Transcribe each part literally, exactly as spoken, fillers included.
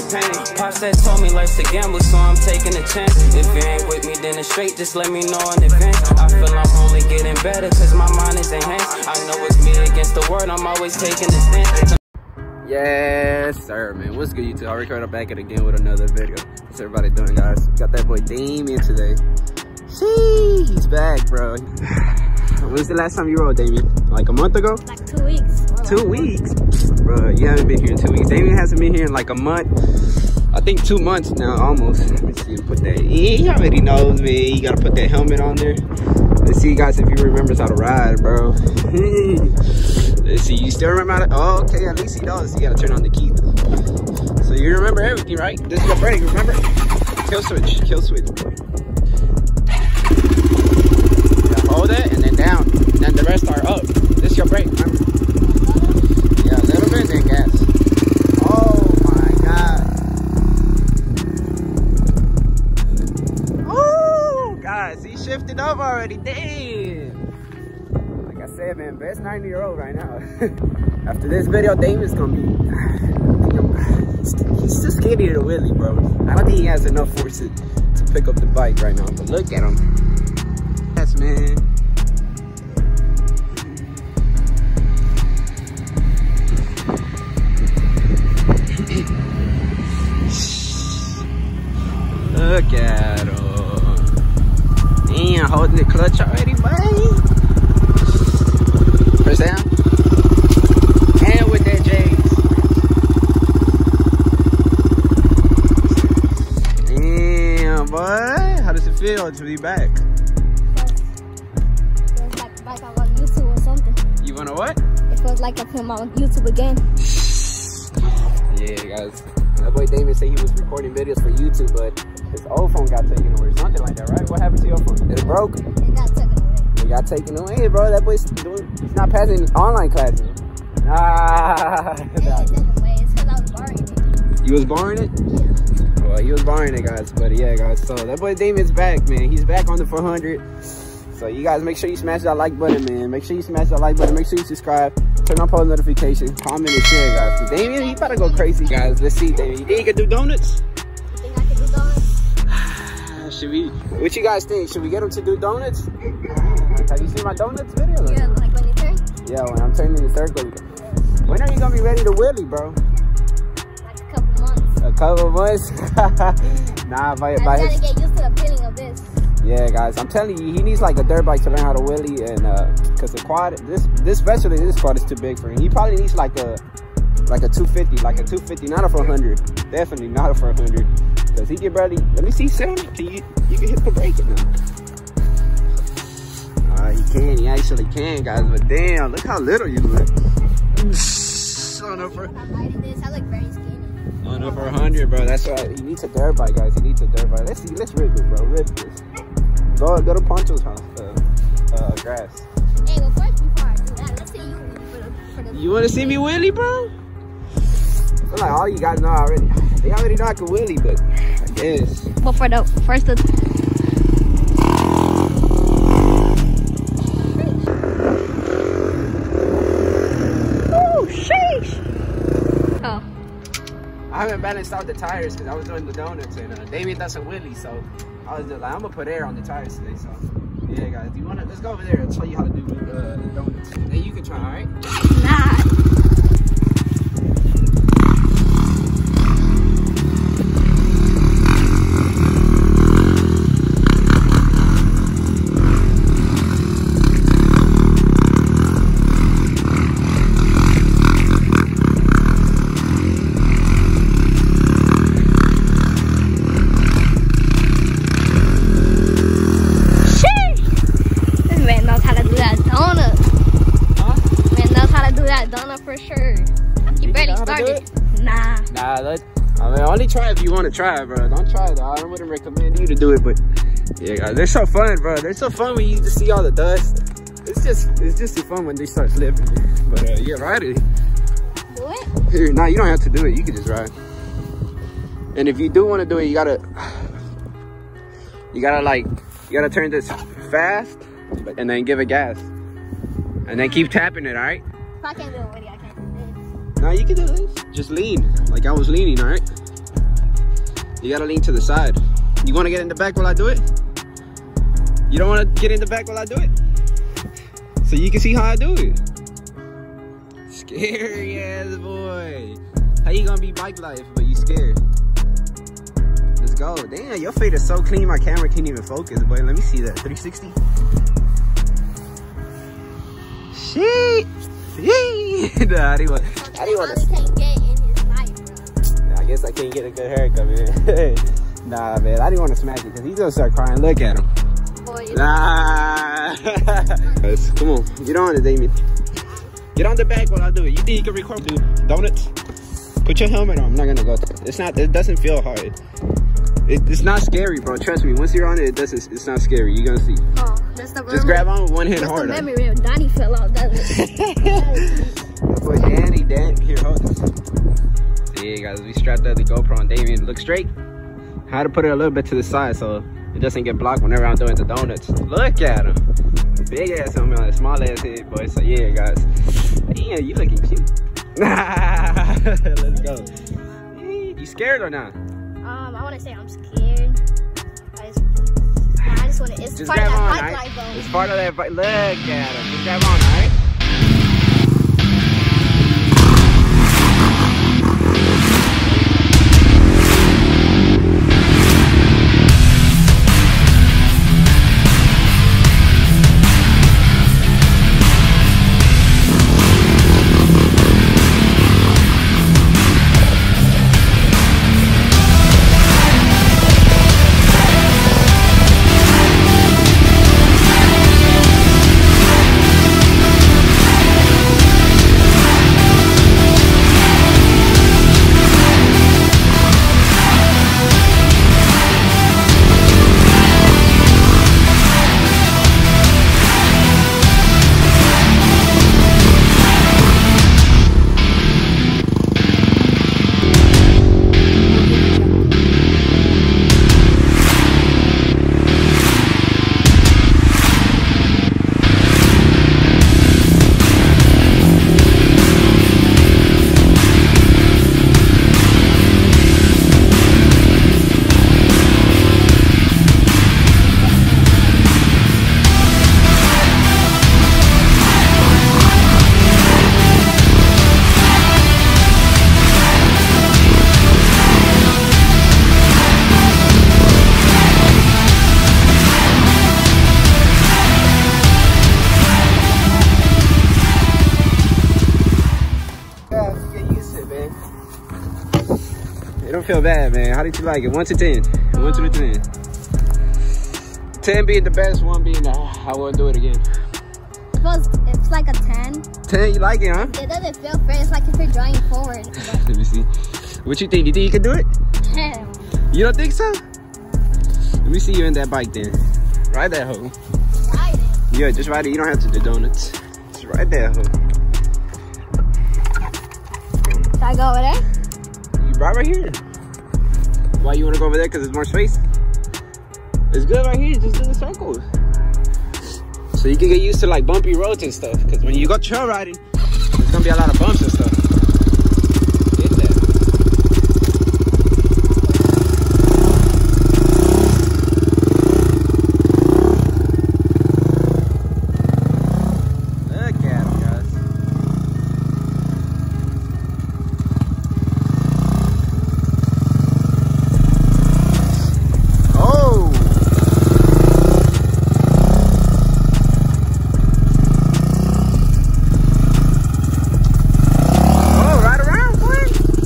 pain. Pops that told me life's a gamble, so I'm taking a chance. If you ain't with me, then it's straight, just let me know in advance. I feel I'm only getting better, cause my mind is enhanced. I know it's me against the world, I'm always taking a stand. Yes, sir, man. What's good, YouTube? I recorded back it again with another video. What's everybody doing, guys? Got that boy Damien today. See, he's back, bro. When's the last time you rode, Damien? Like a month ago? Like two weeks. Two weeks? Bro, you haven't been here in two weeks. Damien hasn't been here in like a month. I think two months now, almost. Let me see, put that, he already knows, man. You gotta put that helmet on there. Let's see, guys, if he remembers how to ride, bro. Let's see, you still remember how to, oh, okay, at least he does. You gotta turn on the key. So you remember everything, right? This is your brake, remember? Kill switch, kill switch. Yeah, hold it, and then down. And then the rest are up. This is your brake, remember? Yeah, a little bit, then gas. Oh my God. Oh, guys, he shifted up already, damn. Like I said, man, best ninety year old right now. After this video, Damien's gonna be, he's too skinny to wheelie, bro. I don't think he has enough force to, to pick up the bike right now, but look at him. Yes, man. Look at him. Damn, holding the clutch already, buddy. Press down. And with that J's. Damn, boy. How does it feel to be back? It feels like, like I'm on YouTube or something. You wanna what? It feels like I'm on YouTube again. Yeah, guys. That boy Damien said he was recording videos for YouTube, but his old phone got taken away, something like that, right? What happened to your phone? It broke? It got taken away. It got taken away, bro. That boy's doing, he's not passing online classes. Ah. It got taken away. It's because I was borrowing it. You was borrowing it? Yeah. Well, he was borrowing it, guys. But yeah, guys. So that boy Damien's back, man. He's back on the four hundred. So you guys make sure you smash that like button, man. Make sure you smash that like button. Make sure you subscribe. Turn on post notifications. Comment and share, guys. So Damien, he about to go crazy, guys. Let's see, Damien. You think he can do donuts? You think I can do donuts? Should we? What you guys think? Should we get him to do donuts? Have you seen my donuts video? Yeah, like when you turn? Yeah, when I'm turning the circle. When are you gonna be ready to wheelie, bro? Like a couple months. A couple months? Nah, by, I'm by trying his... to get used to the feeling of this. Yeah, guys, I'm telling you, he needs like a dirt bike to learn how to wheelie, and uh, cause the quad, this, this especially this quad is too big for him. He probably needs like a, like a two fifty, like a two fifty, not a four hundred. Definitely not a four hundred, cause he can barely. Let me see, sit on it. You, you can hit the brake now. Uh, he can, he actually can, guys. But damn, look how little you look. On a for, I'm riding this. I look very skinny. on a four hundred, bro. That's why he needs a dirt bike, guys. He needs a dirt bike. Let's see, let's rip it, bro. Rip this. Go, go to Poncho's house. Uh, uh, grass. Hey, well, first before I do that, let's see you for the, for the You want to see me wheelie, bro? I feel like all you guys know already. They already know I can wheelie, but I guess. Well, for the first the oh, sheesh. Oh. I haven't balanced out the tires because I was doing the donuts, and uh, Damien does a wheelie, so I was just like, I'm gonna put air on the tires today. So yeah, guys, do you wanna? Let's go over there and show you how to do uh, the donuts. And then you can try, all right? Nah. For sure. You, you barely started. Nah. Nah, that, I mean, only try if you want to try, bro. Don't try though. I wouldn't recommend you to do it, but yeah, guys, they're so fun, bro. They're so fun when you just see all the dust. It's just, it's just too fun when they start slipping. But uh, yeah, ride it. Do it? Here, nah, you don't have to do it. You can just ride. And if you do want to do it, you gotta, you gotta like, you gotta turn this fast, and then give it gas, and then keep tapping it. All right. If I can't do it with you, I can't do this. No, you can do this. Just lean, like I was leaning, all right? You gotta lean to the side. You wanna get in the back while I do it? You don't wanna get in the back while I do it? So you can see how I do it. Scary ass boy. How you gonna be bike life, but you scared? Let's go. Damn, your fade is so clean, my camera can't even focus, boy. Let me see that. three sixty. Shit. Nah, I didn't want, I didn't want to. Can't get in his life, bro. I guess I can't get a good haircut, man. Nah, man, I didn't want to smack it because he's gonna start crying. Look at him. Boy, Nah. Guys, come on, get on it, Damien. Get on the back while I do it. You think you can record, dude? Donuts? Put your helmet on. I'm not gonna go. It's not. It doesn't feel hard. It, it's not scary, bro. Trust me. Once you're on it, it doesn't. It's not scary. You're gonna see. Oh, that's the Just grab on with one hand that's hard. the memory when Donnie fell out, doesn't it? Boy, Danny, Dan, here, hold this. Yeah, guys, we strapped up the GoPro on Damien. Look straight. I had to put it a little bit to the side so it doesn't get blocked whenever I'm doing the donuts. Look at him. Big ass helmet on a small ass head, boy. So yeah, guys. Damn, you looking cute. Let's go. You scared or not? Um, I want to say I'm scared. I just, I just want to. It's Just part of grab that on, bike right? life, though. It's part of that bike. Look at him. Just grab on, alright? It don't feel bad, man. How did you like it? One to ten. One to the ten. Ten being the best, one being the I won't do it again. It feels, it's like a ten. Ten, you like it, huh? It doesn't feel fair. It's like if you're driving forward. Let me see. What you think? You think you can do it? Hell. You don't think so? Let me see you in that bike then. Ride that hoe. Ride it. Yeah, just ride it. You don't have to do donuts. Just ride that hoe. Should I go over there? You ride right here. Why you want to go over there? Because there's more space? It's good right here. Just do the circles. So you can get used to like bumpy roads and stuff. Because when you go trail riding, there's going to be a lot of bumps and stuff. Get that. Look at him, guys. Oh! Oh, right around, boy.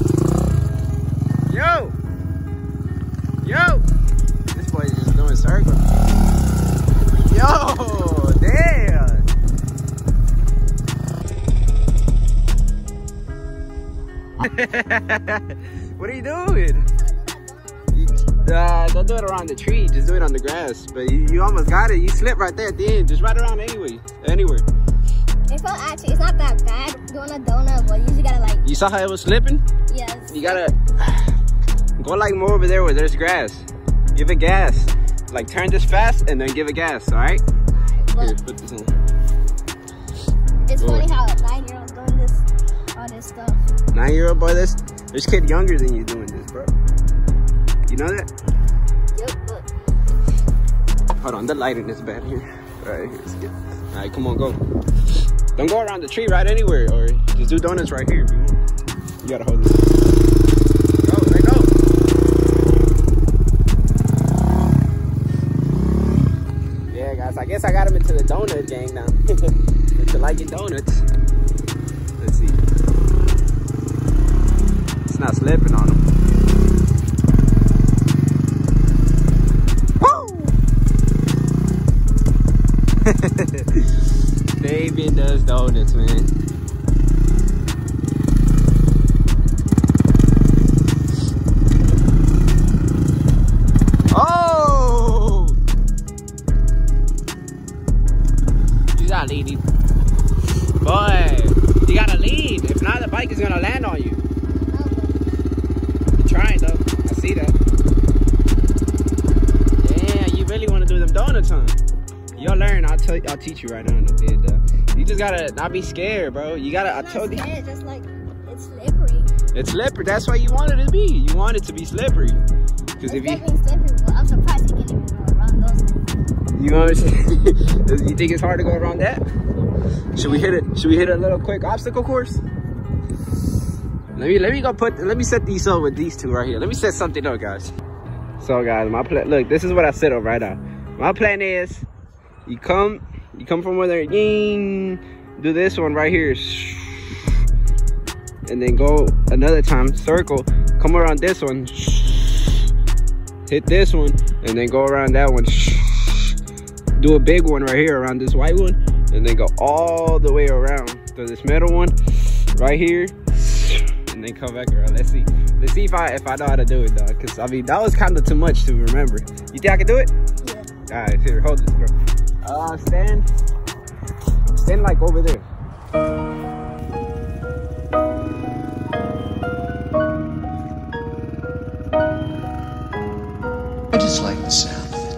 Yo. Yo. This boy is just doing circles. Yo, damn. What are you doing? You, uh, don't do it around the tree. Just do it on the grass. But you, you almost got it. You slipped right there at the end. Just ride around anyway. Anywhere. It felt actually, it's not that bad doing a donut, but you usually gotta like, You saw how it was slipping? yes. You gotta go like more over there where there's grass. Give it gas. Like turn this fast and then give it gas, alright? Here, Look, put this in. it's Go funny away. how a nine-year-old's doing this, all this stuff. Nine year old boy, this there's kid younger than you doing this, bro. You know that? Yep, but Hold on, the lighting is bad here. All right, here's good. All right, come on, go. Don't go around the tree right anywhere, or just do donuts right here if you want. You gotta hold this. Go, let go. Yeah, guys, I guess I got him into the donut gang now. Into liking donuts. Let's see. It's not slipping on him. David does donuts, man. Oh! You gotta lead him. Boy, you gotta lead. If not, the bike is gonna land on you. You're trying though. I see that. Yeah, you really wanna do them donuts, huh? You'll learn. I'll tell. I'll teach you right now in the vid. Uh, you just gotta not be scared, bro. You gotta. I told you. It's just like it's slippery. It's slippery. That's why you want it to be. You want it to be slippery. Because if you. Slippery, well, I'm surprised you can even go around those things. You know what I'm saying? You think it's hard to go around that? Should we hit it? Should we hit a little quick obstacle course? Let me. Let me go put. Let me set these up with these two right here. Let me set something up, guys. So, guys, my plan. Look, this is what I set up right now. My plan is. You come, you come from where they're ying, do this one right here, and then go another time, circle, come around this one, hit this one, and then go around that one, do a big one right here around this white one, and then go all the way around to this middle one, right here, and then come back around. Let's see, let's see if I if I know how to do it, dog. Cause I mean that was kind of too much to remember. You think I can do it? Yeah. All right, here, hold this, bro. Uh, stand, stand like over there. I just like the sound of it.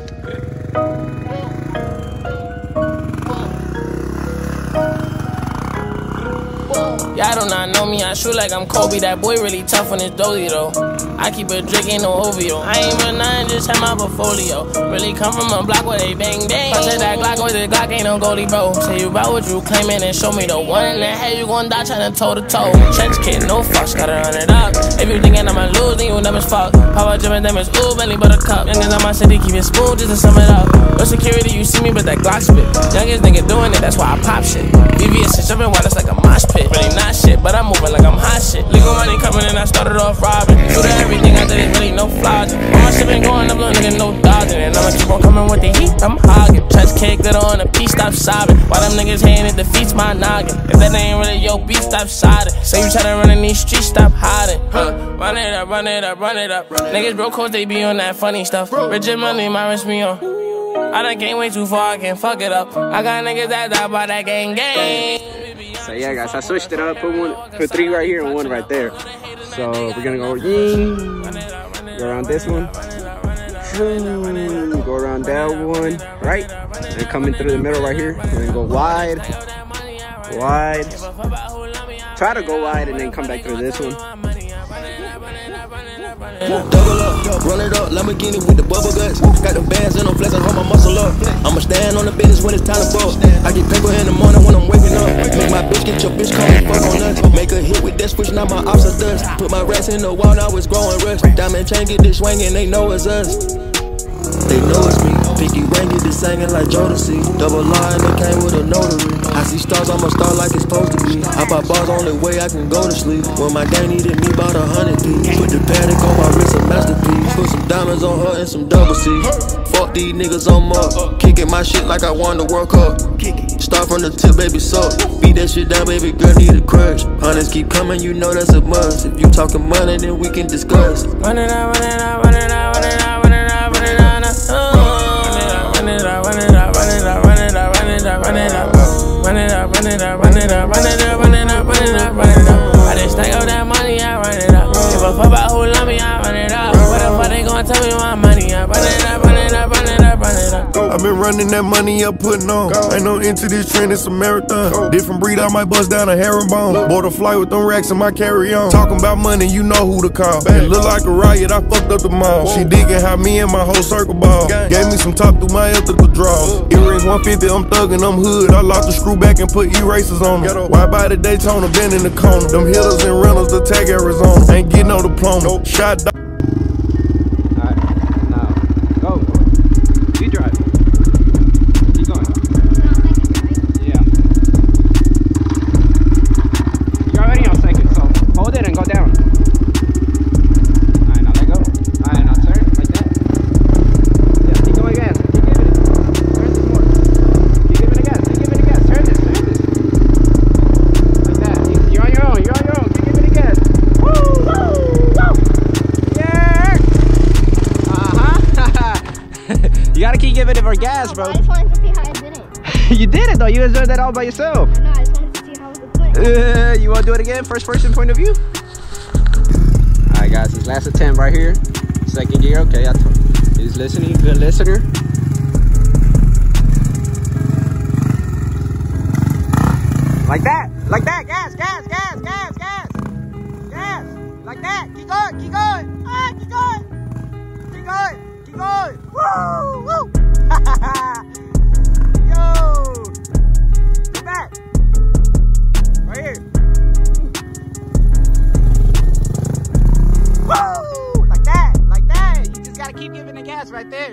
Y'all do not know me, I shoot like I'm Kobe. That boy really tough on his dolly though. I keep a drink, ain't no O V O. I ain't with nothing, just have my portfolio. Really come from a block where they bang bang. I said that Glock with the Glock ain't no goalie, bro. Say you about what you claiming and show me the one in the head, you gon' die tryna toe to toe. Trench kid, no fucks, gotta run it up. If you thinking I'ma lose, then you dumb as fuck. Power jumping, them is ooh, belly but a cup. Youngest on my city, keep it smooth just to sum it up. No security, you see me, but that Glock spit. Youngest nigga doing it, that's why I pop shit. V V S is jumping while it's like a mosh pit. Really not shit, but I'm moving like I'm hot shit. Legal money coming and I started off robbing. Do that everything I did is really no flaws. All my shit been going up, little nigga, no dodging. And I'ma keep on coming with the heat, I'm hogging. Trench cake, glitter on a piece, stop sobbing. While them niggas hating, it defeats my noggin. If that ain't really your beat, stop siding. Say you tryna run in these streets, stop hiding. Huh? Run it up, run it up, run it up. Niggas broke cause they be on that funny stuff. Rich and money, my wrist me on. I done came way too far, I can't fuck it up. I got niggas that die by that gang gang. So yeah, guys, I switched it up. Put one, put three right here and one right there. So we're gonna go ying, go around this one, go around that one, right, and come in through the middle right here, and then go wide, wide. Try to go wide and then come back through this one. Double up, run it up, Lamborghini with the bubble guts. Got them bands and I'm flexing, hold my muscle up. I'ma stand on the business when it's time to bust. I get paper in the morning when I'm waking up. Make my bitch get your bitch call me fuck on nuts. Make a hit with that switch, now my ops are dust. Put my rats in the wall, now it's growing rust. Diamond chain, get this swinging, they know it's us. They know it's me. Pinky ring, get this singing like Jodeci. Double line, they came with a notary. I see stars, I'm a star like it's supposed to be. I buy bars, only way I can go to sleep. When my gang needed me, bought a hundred P. Put the Patek on my wrist, a masterpiece. Put some diamonds on her and some double C. Fuck these niggas on up. Kicking my shit like I won the World Cup. Start from the tip, baby, suck. Beat that shit down, baby, girl, need a crush. Hundreds keep coming, you know that's a must. If you talking money, then we can discuss. Run it out, run it out, run it out, run it out, run it out, run it out, run it out, run it out, run it out, run it out, run it out, run it out, run it out, run it out, run it out, run it out, run it out, run it out, run it out. I just stack up that money, I run it out. Give a fuck about who love me, I run it out. What the fuck they gon' tell me my money? I run it out, run it out, run it out, run it out. I've been running that money up, putting on. Ain't no into this trend, it's a marathon. Different breed, I might bust down a herringbone. Bought a flight with them racks in my carry-on. Talking about money, you know who to call. It look like a riot, I fucked up the mall. She digging how me and my whole circle ball. Gave me some top through my ethical draws. Earrings one fifty, I'm thuggin', I'm hood. I locked the screw back and put erasers on them. Why by the Daytona, been in the corner. Them hitters and rentals attack Arizona. Ain't getting no diploma. Shot dog. Alright, now, go. You drive. Keep going. Yeah. You're already on second, so hold it and go down. Alright, now let go. Alright, now turn like that. Yeah, keep going gas. Keep giving it. Turn this more. Keep giving it gas. Keep giving it gas. Turn this. Turn this. Like that. You're on your own. You're on your own. Keep giving it gas. Woo! Woo! Woo! Yeah! Uh-huh. You gotta keep giving it for gas, bro. I just wanted to see how I did it. You did it though. You enjoyed that all by yourself. I know, I just wanted to see how it was doing. Uh, you want to do it again? First person point of view? Alright guys, this last attempt right here. Second gear, okay. I told he's listening, good listener. Like that, like that, gas, gas, gas, gas, gas. Gas, like that. Keep going, keep going. Ah, keep going. Keep going, keep going. Woo, woo. Yo. Get back. Right here. Woo! Like that, like that. You just gotta keep giving the gas right there.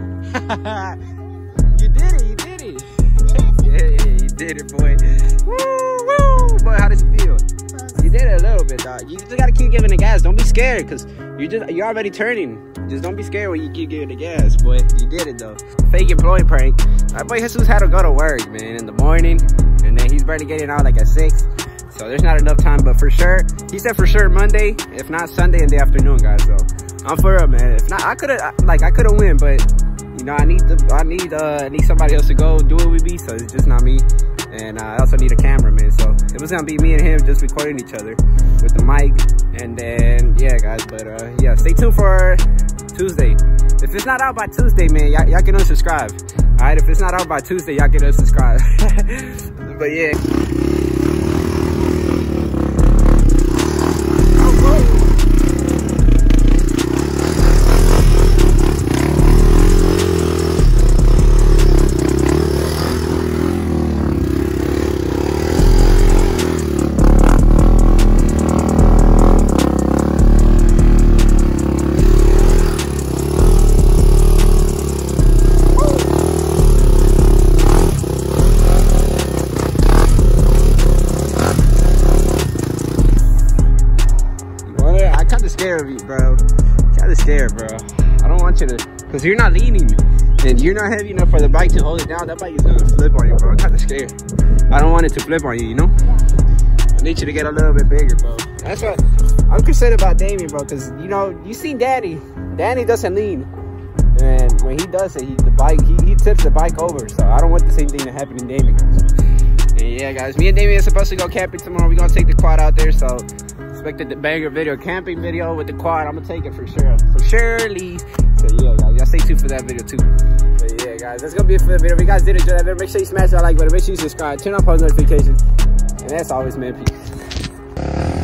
You did it, you did it. Yeah, yeah, you did it, boy. Woo, woo. Boy, how does it feel? You did it a little bit, dog. You just gotta keep giving the gas. Don't be scared, cause you just you're already turning. Just don't be scared when you keep giving the gas, boy. You did it though. Fake employee prank. That boy Jesus had to go to work, man, in the morning, and then he's barely getting out like at six. So there's not enough time, but for sure, he said for sure Monday, if not Sunday in the afternoon, guys. So I'm for real, man. If not, I could have like I could have win, but you know I need the I need uh I need somebody else to go do it with me. So it's just not me. And uh, I also need a cameraman, so it was gonna be me and him just recording each other with the mic. And then yeah, guys, but uh, yeah, stay tuned for Tuesday. If it's not out by Tuesday, man, y'all can unsubscribe. All right, if it's not out by Tuesday, y'all can unsubscribe. But yeah. Scared of you, bro. Kinda scared, bro. I don't want you to, cause you're not leaning and you're not heavy enough for the bike to hold it down. That bike is gonna flip on you, bro. I'm kinda scared. I don't want it to flip on you, you know? I need you to get a little bit bigger, bro. That's what I'm concerned about Damien, bro, cause you know, you seen Danny. Danny doesn't lean. And when he does it, he, the bike, he, he tips the bike over. So I don't want the same thing to happen in Damien. And yeah, guys, me and Damien are supposed to go camping tomorrow. We're gonna take the quad out there, so expected the banger video, camping video with the quad. I'm gonna take it for sure, for surely. So yeah, guys, y'all stay tuned for that video too. But yeah, guys, that's gonna be it for the video. If you guys did enjoy that video, make sure you smash that like button, make sure you subscribe, turn on post notifications, and as always, man, peace.